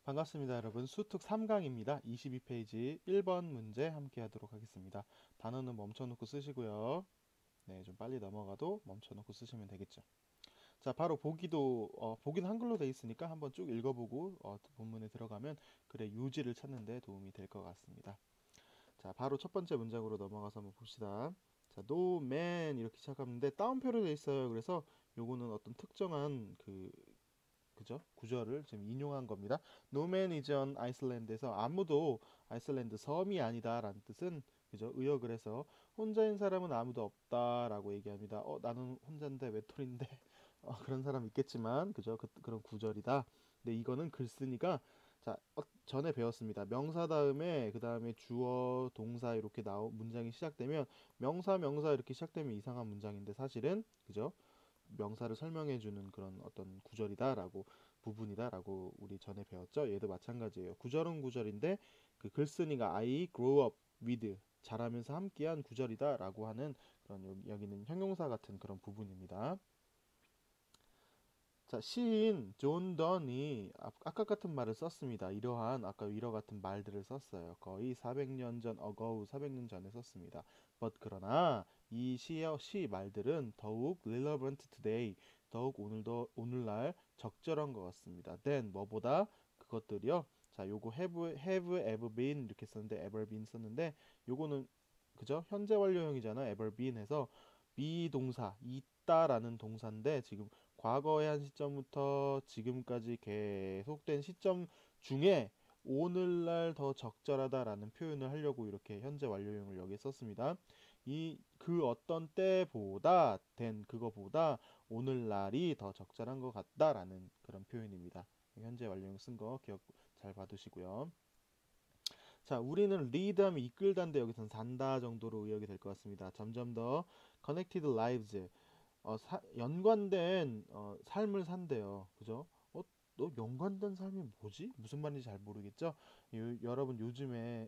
반갑습니다, 여러분. 수특 3강입니다. 22페이지 1번 문제 함께 하도록 하겠습니다. 단어는 멈춰놓고 쓰시고요. 네, 좀 빨리 넘어가도 멈춰놓고 쓰시면 되겠죠. 자, 바로 보기도, 보기는 한글로 돼 있으니까 한번 쭉 읽어보고 본문에 들어가면 글의 요지를 찾는 데 도움이 될 것 같습니다. 자, 바로 첫 번째 문장으로 넘어가서 한번 봅시다. 자, no man 이렇게 시작하는데 따옴표로 돼 있어요. 그래서 요거는 어떤 특정한 그죠? 구절을 지금 인용한 겁니다. No man is on Iceland에서 아무도 아이슬란드 섬이 아니다라는 뜻은 그죠? 의역을 해서 혼자인 사람은 아무도 없다라고 얘기합니다. 나는 혼자인데 외톨인데 그런 사람 있겠지만 그죠? 그런 구절이다. 근데 이거는 글쓴이가 자 전에 배웠습니다. 명사 다음에 그 다음에 주어 동사 이렇게 문장이 시작되면 명사 이렇게 시작되면 이상한 문장인데 사실은 그죠? 명사를 설명해 주는 그런 어떤 구절이다라고 부분이다라고 우리 전에 배웠죠. 얘도 마찬가지예요. 구절은 구절인데 그 글쓴이가 I grow up with 자라면서 함께한 구절이다라고 하는 그런 여기는 형용사 같은 그런 부분입니다. 자, 시인 존 던이 아까 같은 말을 썼습니다. 이러한 아까 위로 같은 말들을 썼어요. 거의 400년 전, ago 400년 전에 썼습니다. But 그러나 이 시 말들은 더욱 relevant today, 더욱 오늘날 적절한 것 같습니다. then 뭐보다 그것들이요. 자, 요거 have ever been 이렇게 썼는데 ever been 썼는데 요거는 그죠? 현재 완료형이잖아. ever been 해서 비동사 있다라는 동사인데 지금 과거의 한 시점부터 지금까지 계속된 시점 중에 오늘날 더 적절하다라는 표현을 하려고 이렇게 현재 완료형을 여기에 썼습니다. 그 어떤 때보다 된 그거보다 오늘날이 더 적절한 것 같다라는 그런 표현입니다. 현재 완료형 쓴 거 기억 잘 봐두시고요. 자, 우리는 lead 하면 이끌다인데 여기서는 산다 정도로 의역이 될 것 같습니다. 점점 더 connected lives 연관된 삶을 산대요. 그죠? 너 연관된 삶이 뭐지? 무슨 말인지 잘 모르겠죠? 여러분 요즘에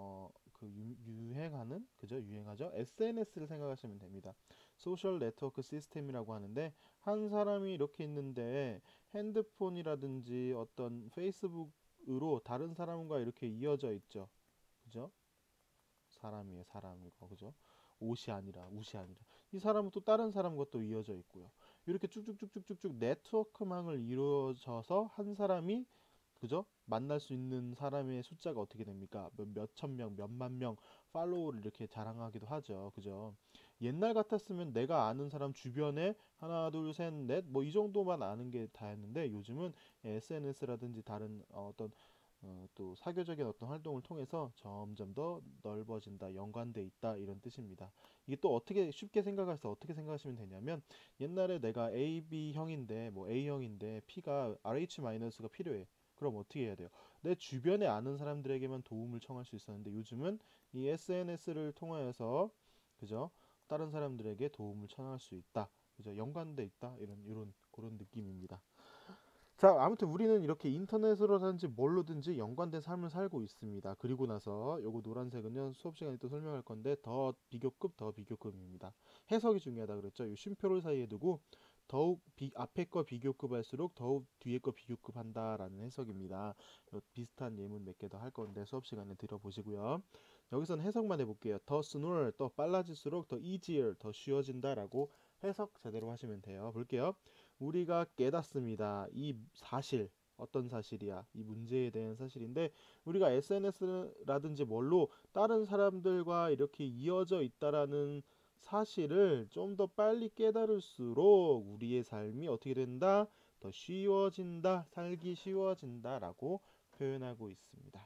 유행하는 그죠? 유행하죠? SNS를 생각하시면 됩니다. 소셜 네트워크 시스템이라고 하는데 한 사람이 이렇게 있는데 핸드폰이라든지 어떤 페이스북으로 다른 사람과 이렇게 이어져 있죠. 그죠? 사람이에요, 사람이고, 그죠? 옷이 아니라. 이 사람은 또 다른 사람과 또 이어져 있고요. 이렇게 쭉쭉쭉쭉쭉쭉 네트워크망을 이루어져서 한 사람이, 그죠? 만날 수 있는 사람의 숫자가 어떻게 됩니까? 몇천 명, 몇만 명 팔로우를 이렇게 자랑하기도 하죠. 그죠? 옛날 같았으면 내가 아는 사람 주변에 하나, 둘, 셋, 넷, 뭐 이 정도만 아는 게 다였는데 요즘은 SNS라든지 다른 어떤 또 사교적인 어떤 활동을 통해서 점점 더 넓어진다, 연관돼 있다 이런 뜻입니다. 이게 또 어떻게 쉽게 생각해서 어떻게 생각하시면 되냐면 옛날에 내가 AB형인데 뭐 A형인데 P가 RH-가 필요해. 그럼 어떻게 해야 돼요? 내 주변에 아는 사람들에게만 도움을 청할 수 있었는데 요즘은 이 SNS를 통하여서 그죠? 다른 사람들에게 도움을 청할 수 있다. 그죠? 연관돼 있다. 이런 그런 느낌입니다. 자, 아무튼 우리는 이렇게 인터넷으로든지 뭘로든지 연관된 삶을 살고 있습니다. 그리고 나서 요거 노란색은요 수업 시간에 또 설명할 건데 더 비교급입니다. 해석이 중요하다 그랬죠. 이 쉼표를 사이에 두고 더욱 앞에 거 비교급 할수록 더욱 뒤에 거 비교급 한다라는 해석입니다. 비슷한 예문 몇 개 더 할 건데 수업 시간에 들어보시고요. 여기서는 해석만 해볼게요. 더 sooner 더 빨라질수록 더 easier 더 쉬워진다라고 해석 제대로 하시면 돼요. 볼게요. 우리가 깨닫습니다. 이 사실, 어떤 사실이야? 이 문제에 대한 사실인데, 우리가 SNS라든지 뭘로 다른 사람들과 이렇게 이어져 있다라는 사실을 좀 더 빨리 깨달을수록 우리의 삶이 어떻게 된다? 더 쉬워진다, 살기 쉬워진다라고 표현하고 있습니다.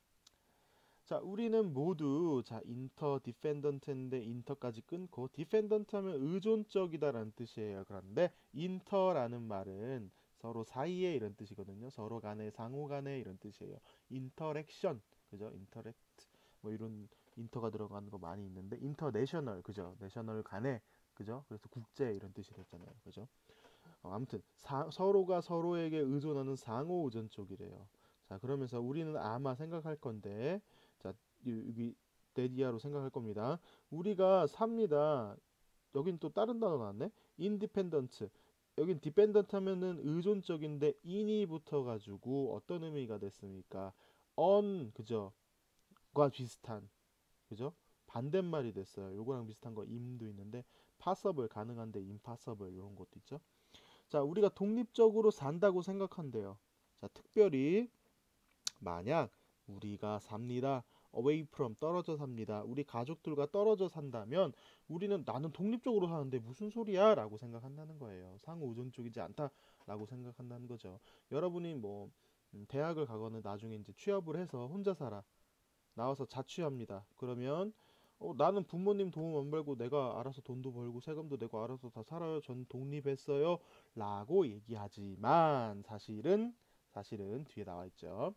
자, 우리는 모두 자 인터 디펜던트인데 인터까지 끊고 디펜던트 하면 의존적이다라는 뜻이에요. 그런데 인터라는 말은 서로 사이에 이런 뜻이거든요. 서로 간에 상호 간에 이런 뜻이에요. 인터랙션 그죠? 인터랙트 뭐 이런 인터가 들어가는 거 많이 있는데 인터내셔널 그죠? 내셔널 간에 그죠? 그래서 국제 이런 뜻이 됐잖아요. 그죠? 아무튼 서로가 서로에게 의존하는 상호 의존 쪽이래요. 자, 그러면서 우리는 아마 생각할 건데, 자, 여기 데디아로 생각할 겁니다. 우리가 삽니다. 여긴 또 다른 단어 나왔네. 인디펜던트. 여긴 dependent 하면은 의존적인데 in이 붙어가지고 어떤 의미가 됐습니까? on 그죠? 과 비슷한 그죠? 반대말이 됐어요. 요거랑 비슷한 거 im도 있는데 possible 가능한데 impossible 이런 것도 있죠. 자, 우리가 독립적으로 산다고 생각한대요. 자, 특별히 만약 우리가 삽니다. away from 떨어져 삽니다. 우리 가족들과 떨어져 산다면 우리는 나는 독립적으로 사는데 무슨 소리야? 라고 생각한다는 거예요. 상호 의존적이지 않다라고 생각한다는 거죠. 여러분이 뭐 대학을 가거나 나중에 이제 취업을 해서 혼자 살아. 나와서 자취합니다. 그러면 나는 부모님 도움 안 받고 내가 알아서 돈도 벌고 세금도 내고 알아서 다 살아요. 전 독립했어요. 라고 얘기하지만 사실은 뒤에 나와 있죠.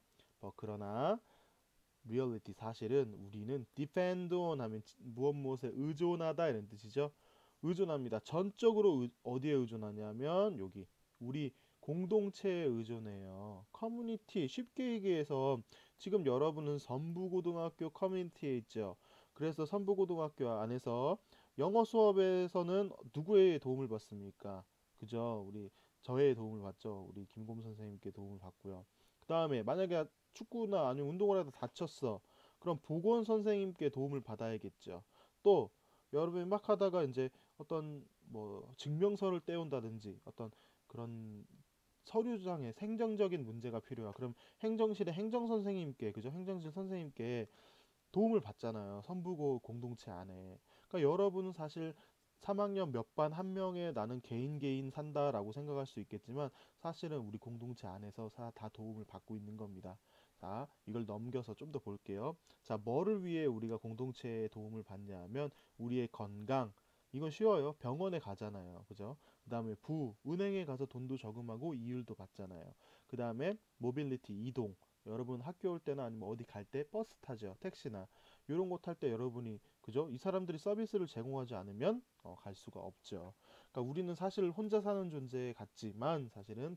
그러나 reality 사실은 우리는 depend on 하면 무엇 무엇에 의존하다 이런 뜻이죠. 의존합니다. 전적으로 어디에 의존하냐면 여기 우리 공동체에 의존해요. 커뮤니티 쉽게 얘기해서 지금 여러분은 선부고등학교 커뮤니티에 있죠. 그래서 선부고등학교 안에서 영어 수업에서는 누구의 도움을 받습니까? 그죠? 우리 저의 도움을 받죠. 우리 김곰 선생님께 도움을 받고요. 그 다음에 만약에 축구나 아니면 운동을 하다 다쳤어. 그럼 보건 선생님께 도움을 받아야겠죠. 또 여러분이 막 하다가 이제 어떤 뭐 증명서를 떼온다든지 어떤 그런 서류상에 행정적인 문제가 필요하. 그럼 행정실의 행정 선생님께 그죠? 행정실 선생님께 도움을 받잖아요. 선부고 공동체 안에. 그러니까 여러분은 사실 3학년 몇 반 한 명에 나는 개인 산다라고 생각할 수 있겠지만 사실은 우리 공동체 안에서 다 도움을 받고 있는 겁니다. 자, 이걸 넘겨서 좀 더 볼게요. 자, 뭐를 위해 우리가 공동체의 도움을 받냐면 우리의 건강. 이건 쉬워요. 병원에 가잖아요. 그죠? 그 다음에 은행에 가서 돈도 저금하고 이율도 받잖아요. 그 다음에 모빌리티, 이동. 여러분 학교 올 때나 아니면 어디 갈 때 버스 타죠. 택시나. 이런 거 탈 때 여러분이 그죠? 이 사람들이 서비스를 제공하지 않으면 갈 수가 없죠. 그러니까 우리는 사실 혼자 사는 존재 같지만 사실은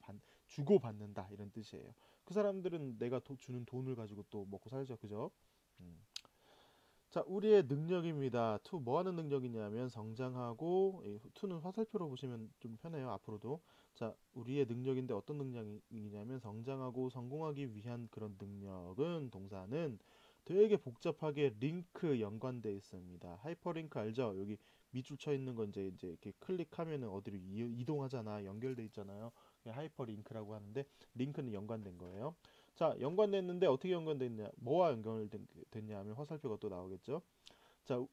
주고 받는다 이런 뜻이에요. 그 사람들은 내가 주는 돈을 가지고 또 먹고 살죠. 그죠? 음. 자, 우리의 능력입니다. 투 뭐 하는 능력이냐면 성장하고 투는 화살표로 보시면 좀 편해요. 앞으로도. 자, 우리의 능력인데 어떤 능력이냐면 성장하고 성공하기 위한 그런 능력은 동사는 되게 복잡하게 링크 연관돼 있습니다. 하이퍼링크 알죠? 여기 밑줄 쳐 있는 건 이제 이렇게 클릭하면은 어디로 이동하잖아. 연결돼 있잖아요. 하이퍼링크라고 하는데 링크는 연관된 거예요. 자, 연관됐는데 어떻게 연관됐냐? 뭐와 연결됐냐 하면 화살표가 또 나오겠죠. 자,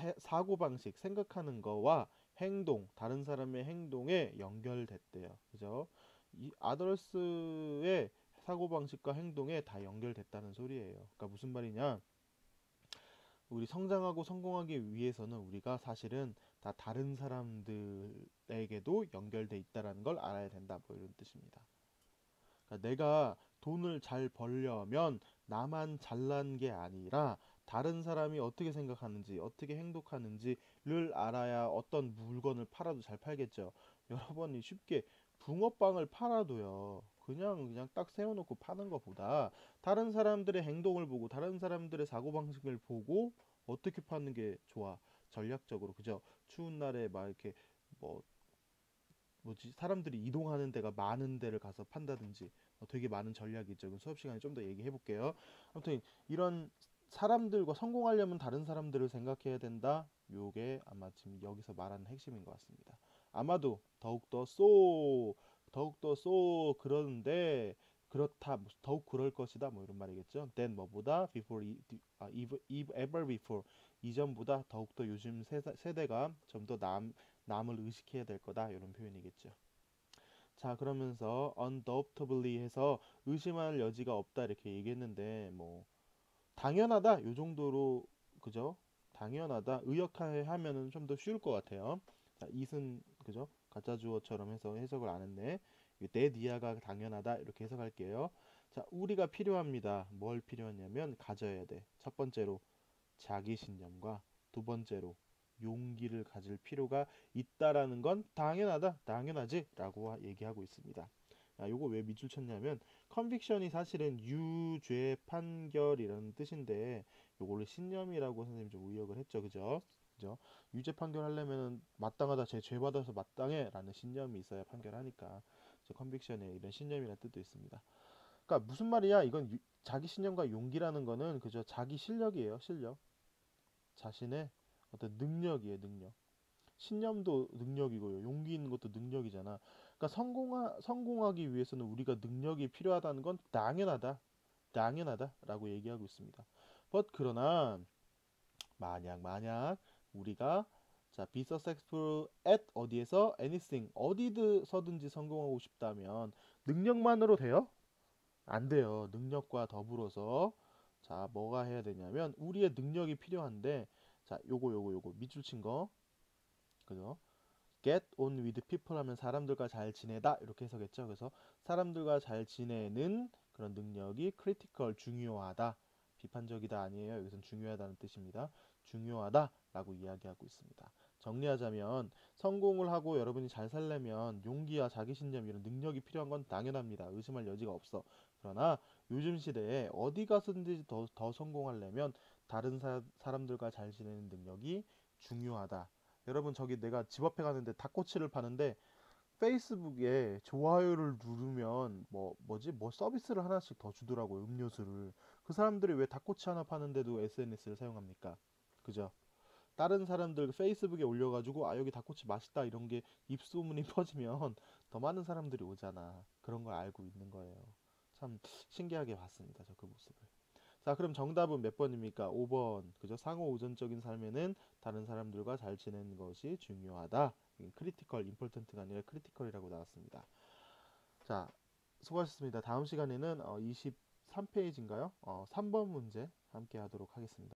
사고방식, 생각하는 거와 행동, 다른 사람의 행동에 연결됐대요. 그죠? 이 아더스의 사고방식과 행동에 다 연결됐다는 소리예요. 그러니까 무슨 말이냐? 우리 성장하고 성공하기 위해서는 우리가 사실은 다 다른 사람들에게도 연결돼 있다라는 걸 알아야 된다. 뭐 이런 뜻입니다. 그러니까 내가 돈을 잘 벌려면 나만 잘난 게 아니라 다른 사람이 어떻게 생각하는지, 어떻게 행동하는지를 알아야 어떤 물건을 팔아도 잘 팔겠죠. 여러분이 쉽게 붕어빵을 팔아도요. 그냥 딱 세워놓고 파는 것보다 다른 사람들의 행동을 보고 다른 사람들의 사고방식을 보고 어떻게 파는 게 좋아. 전략적으로 그죠? 추운 날에 막 이렇게 뭐 뭐지 사람들이 이동하는 데가 많은 데를 가서 판다든지 되게 많은 전략이 있죠. 수업 시간에 좀 더 얘기해 볼게요. 아무튼 이런 사람들과 성공하려면 다른 사람들을 생각해야 된다. 요게 아마 지금 여기서 말하는 핵심인 것 같습니다. 아마도 더욱더 그러는데 그렇다 더욱 그럴 것이다 뭐 이런 말이겠죠. then 뭐보다 before ever before 이전보다 더욱더 요즘 세대가 좀 더 남을 의식해야 될 거다 이런 표현이겠죠. 자, 그러면서 undoubtedly 해서 의심할 여지가 없다 이렇게 얘기했는데 뭐 당연하다 요 정도로 그죠? 당연하다 의역해 하면은 좀 더 쉬울 것 같아요. 자, it은 그죠? 가짜 주어처럼 해서 해석을 안 했네. 내 니아가 당연하다 이렇게 해석할게요. 자, 우리가 필요합니다. 뭘 필요하냐면 가져야 돼. 첫 번째로 자기 신념과 두 번째로 용기를 가질 필요가 있다라는 건 당연하다, 당연하지라고 얘기하고 있습니다. 요거 왜 밑줄 쳤냐면 컨빅션이 사실은 유죄 판결이라는 뜻인데 요거를 신념이라고 선생님 좀 의역을 했죠, 그죠? 그죠? 유죄 판결하려면은 마땅하다, 죄 받아서 마땅해라는 신념이 있어야 판결하니까 컨빅션에 이런 신념이라는 뜻도 있습니다. 그러니까 무슨 말이야? 이건 자기 신념과 용기라는 거는 그저 자기 실력이에요, 실력. 자신의 어떤 능력이에요, 능력. 신념도 능력이고요. 용기 있는 것도 능력이잖아. 그러니까 성공하기 위해서는 우리가 능력이 필요하다는 건 당연하다. 당연하다라고 얘기하고 있습니다. 그러나 만약 우리가 자, be successful at 어디에서 anything 어디서든지 성공하고 싶다면 능력만으로 돼요? 안 돼요. 능력과 더불어서 자, 뭐가 해야 되냐면 우리의 능력이 필요한데 자, 요거 밑줄 친 거. 그죠? get on with people 하면 사람들과 잘 지내다 이렇게 해석했죠. 그래서 사람들과 잘 지내는 그런 능력이 critical 중요하다. 비판적이다 아니에요. 여기선 중요하다는 뜻입니다. 중요하다라고 이야기하고 있습니다. 정리하자면 성공을 하고 여러분이 잘 살려면 용기와 자기신념 이런 능력이 필요한 건 당연합니다. 의심할 여지가 없어. 그러나 요즘 시대에 어디 가서든지 더 성공하려면 다른 사람들과 잘 지내는 능력이 중요하다. 여러분 저기 내가 집 앞에 가는데 닭꼬치를 파는데 페이스북에 좋아요를 누르면 뭐 서비스를 하나씩 더 주더라고요. 음료수를. 그 사람들이 왜 닭꼬치 하나 파는데도 SNS를 사용합니까? 그죠? 다른 사람들 페이스북에 올려가지고 아 여기 닭꼬치 맛있다 이런 게 입소문이 퍼지면 더 많은 사람들이 오잖아. 그런 걸 알고 있는 거예요. 참 신기하게 봤습니다. 저 그 모습을. 자, 그럼 정답은 몇 번입니까? 5번. 그죠? 상호 우선적인 삶에는 다른 사람들과 잘 지내는 것이 중요하다. 크리티컬, 임포턴트가 아니라 크리티컬이라고 나왔습니다. 자, 수고하셨습니다. 다음 시간에는 23페이지인가요? 3번 문제 함께 하도록 하겠습니다.